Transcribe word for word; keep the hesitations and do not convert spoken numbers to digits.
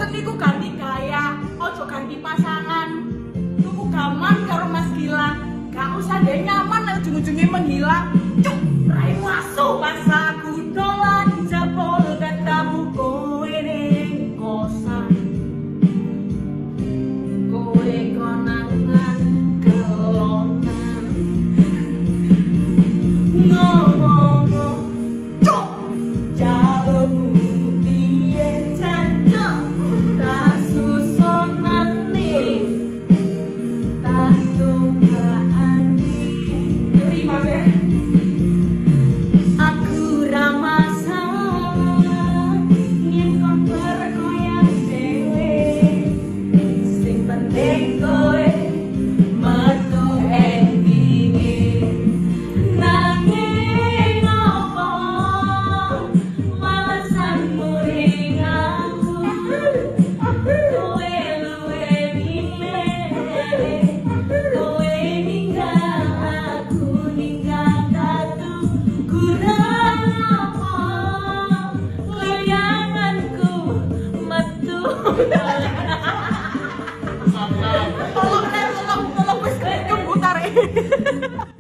bosen niku ganti gaya, ojo ganti pasangan. Tuku gaman karo Mas Gilang, gak usah deh nyaman ujung-ujungnya menghilang.